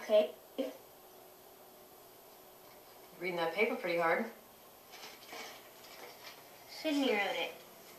Okay. Reading that paper pretty hard. Sydney wrote it.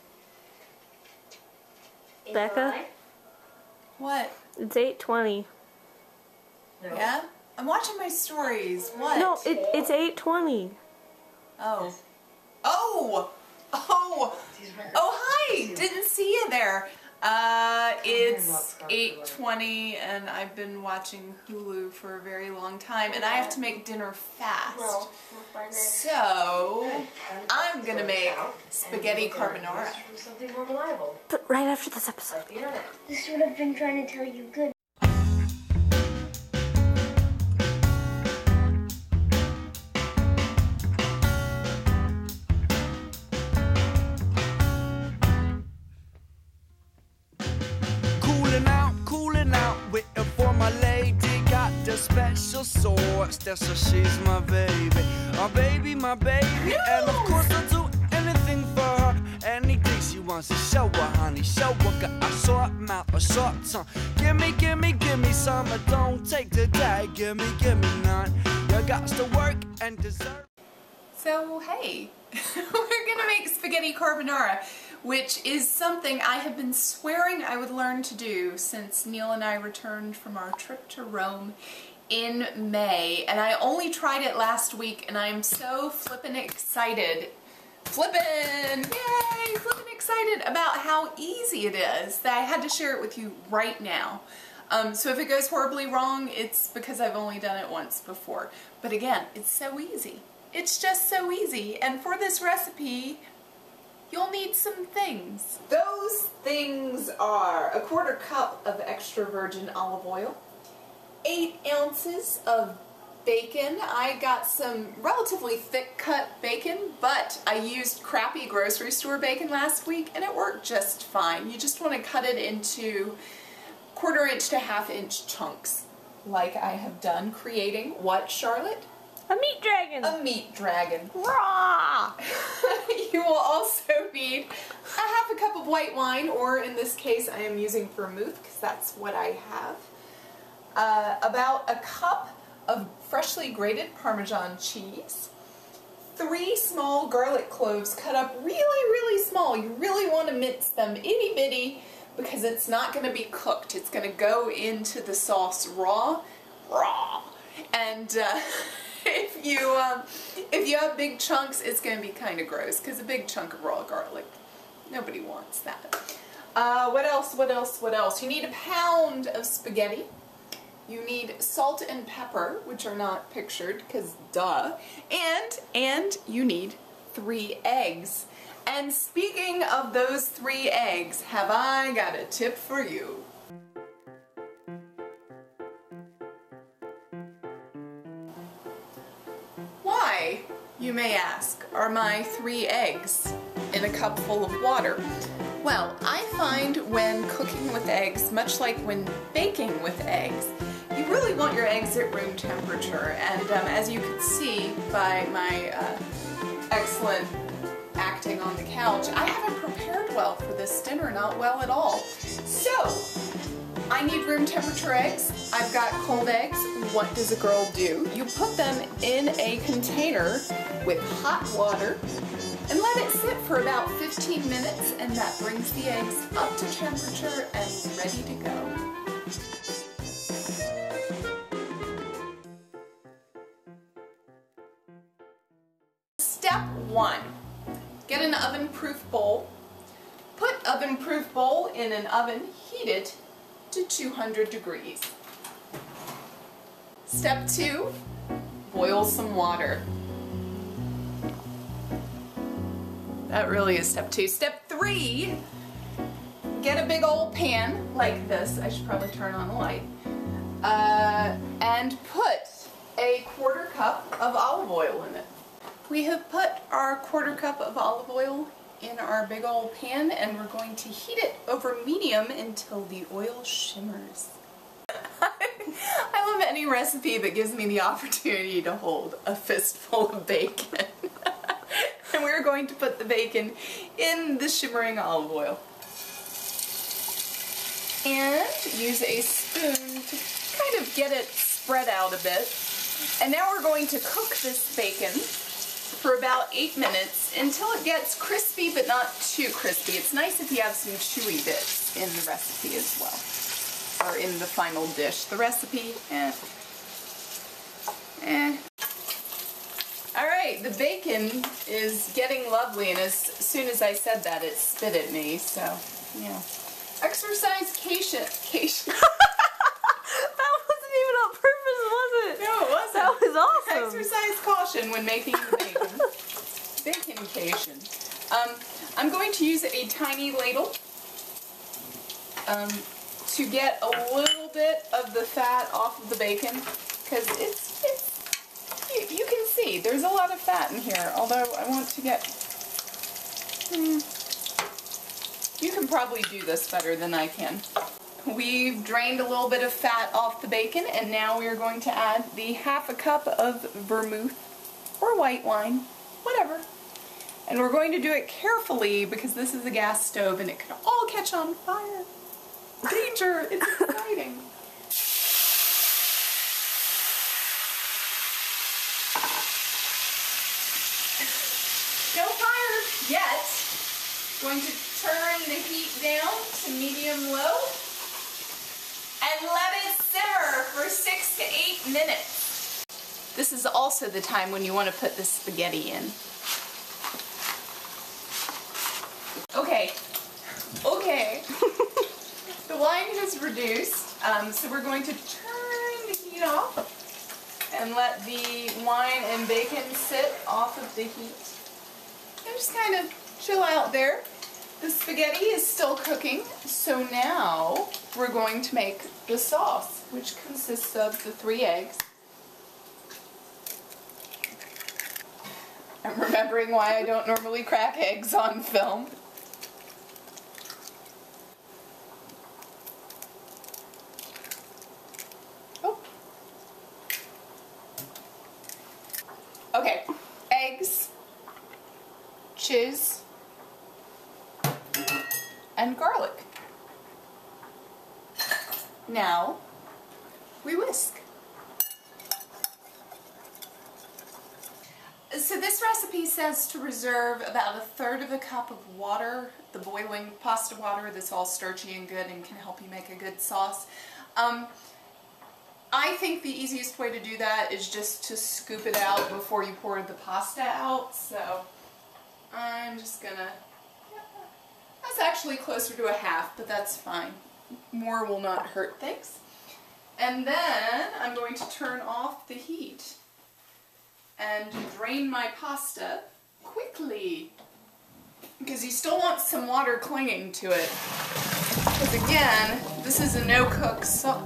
Becca? What? It's 8:20. No. Yeah? I'm watching my stories. What? No, it's 8:20. Oh. Oh! Oh! Oh, hi! Didn't see you there. It's 8:20 and I've been watching Hulu for a very long time and I have to make dinner fast. So, I'm gonna make spaghetti carbonara. Something more reliable. But right after this episode. Like the internet. This is what I've been trying to tell you. Good. Cooling out, waiting for my lady. Got the special sauce, that's why she's my baby. My baby, and of course I'll do anything for her. Anything she wants to show her, honey. Show her, got a short mouth, a short tongue. Give me some, I don't take the day. Give me none. You got to work and deserve. So, hey, we're gonna make spaghetti carbonara, which is something I have been swearing I would learn to do since Neil and I returned from our trip to Rome in May, and I only tried it last week and I'm so flippin' excited. Flippin' excited about how easy it is that I had to share it with you right now. So if it goes horribly wrong, it's because I've only done it once before. But again, it's so easy. It's just so easy. And for this recipe, you'll need some things. Those things are a 1/4 cup of extra virgin olive oil, 8 ounces of bacon. I got some relatively thick cut bacon, but I used crappy grocery store bacon last week and it worked just fine. You just want to cut it into 1/4 inch to 1/2 inch chunks, like I have done, creating what, Charlotte? A meat dragon! A meat dragon. Raw! You will also need a 1/2 cup of white wine, or in this case I am using vermouth because that's what I have. About a cup of freshly grated Parmesan cheese. 3 small garlic cloves cut up really small. You really want to mince them itty bitty because it's not going to be cooked. It's going to go into the sauce raw. And if you have big chunks, it's going to be kind of gross because a big chunk of raw garlic, nobody wants that. What else? You need a pound of spaghetti. You need salt and pepper, which are not pictured because duh. And you need 3 eggs. And speaking of those 3 eggs, have I got a tip for you. Why, you may ask, are my 3 eggs in a cup full of water? Well, I find when cooking with eggs, much like when baking with eggs, you really want your eggs at room temperature. And as you can see by my excellent acting on the couch, I haven't prepared well for this dinner, not well at all. So, I need room temperature eggs. I've got cold eggs. What does a girl do? You put them in a container with hot water and let it sit for about 15 minutes, and that brings the eggs up to temperature and ready to go. Step 1. Get an oven-proof bowl. Put oven-proof bowl in an oven, heat it to 200 degrees. Step 2. Boil some water. That really is step 2. Step 3. Get a big old pan like this. I should probably turn on the light. And put a 1/4 cup of olive oil in it. We have put our 1/4 cup of olive oil in our big old pan, and we're going to heat it over medium until the oil shimmers. I love any recipe that gives me the opportunity to hold a fistful of bacon. And we're going to put the bacon in the shimmering olive oil. And use a spoon to kind of get it spread out a bit. And now we're going to cook this bacon for about 8 minutes until it gets crispy but not too crispy. It's nice if you have some chewy bits in the recipe as well, or in the final dish. The recipe, Alright, the bacon is getting lovely, and as soon as I said that, it spit at me, so, yeah. Exercise-cation. That wasn't even on purpose, was it? No, it wasn't. That was awesome. Exercise caution when making the bacon. Baconcation. I'm going to use a tiny ladle to get a little bit of the fat off of the bacon, because you can see there's a lot of fat in here, although I want to get... You can probably do this better than I can. We've drained a little bit of fat off the bacon, and now we are going to add the ½ cup of vermouth or white wine, whatever. And we're going to do it carefully because this is a gas stove and it could all catch on fire. Danger! It's exciting. No fire yet. Going to turn the heat down to medium-low and let it simmer for 6 to 8 minutes. This is also the time when you want to put the spaghetti in. Okay. The wine has reduced, so we're going to turn the heat off and let the wine and bacon sit off of the heat. And just kind of chill out there. The spaghetti is still cooking, so now we're going to make the sauce, which consists of the 3 eggs. I'm remembering why I don't normally crack eggs on film. Oh. Okay, eggs, cheese, and garlic. Now, we whisk. So this recipe says to reserve about 1/3 of a cup of water, the boiling pasta water that's all starchy and good and can help you make a good sauce. I think the easiest way to do that is just to scoop it out before you pour the pasta out, so I'm just gonna... That's actually closer to 1/2, but that's fine. More will not hurt things. And then I'm going to turn off the heat and drain my pasta quickly, because you still want some water clinging to it. Because again, this is a no-cook sauce.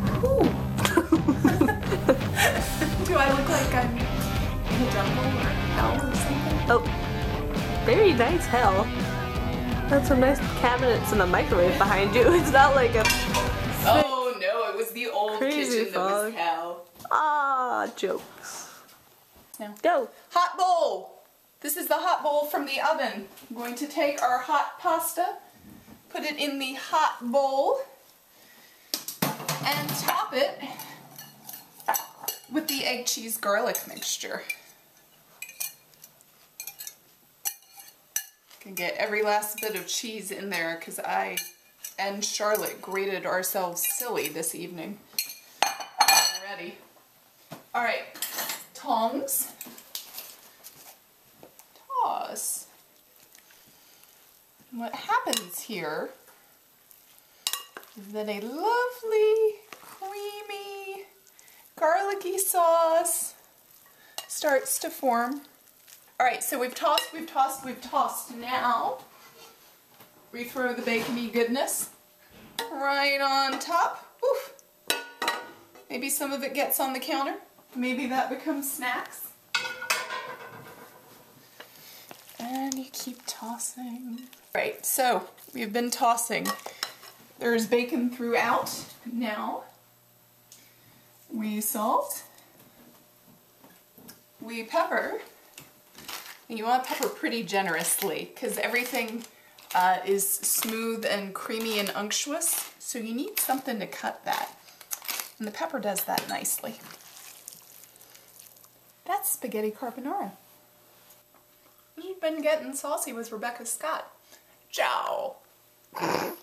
Do I look like I'm in a jungle or hell or something? Oh, very nice hell. That's some nice cabinets and a microwave behind you. It's not like a... Oh no, it was the old Crazy kitchen that was hell. Ah, jokes. Now, Go. hot bowl. This is the hot bowl from the oven. I'm going to take our hot pasta, put it in the hot bowl, and top it with the egg, cheese, garlic mixture. Can get every last bit of cheese in there because I and Charlotte grated ourselves silly this evening already. Alright, tongs. Toss. And what happens here is that a lovely, creamy, garlicky sauce starts to form. Alright, so we've tossed. Now, we throw the bacony goodness right on top. Oof. Maybe some of it gets on the counter. Maybe that becomes snacks. And you keep tossing. Alright, so we've been tossing. There's bacon throughout. Now, we salt. We pepper. And you want to pepper pretty generously because everything is smooth and creamy and unctuous, so you need something to cut that. And the pepper does that nicely. That's spaghetti carbonara. This has been Gettin' Saucy with Rebecca Scott. Ciao!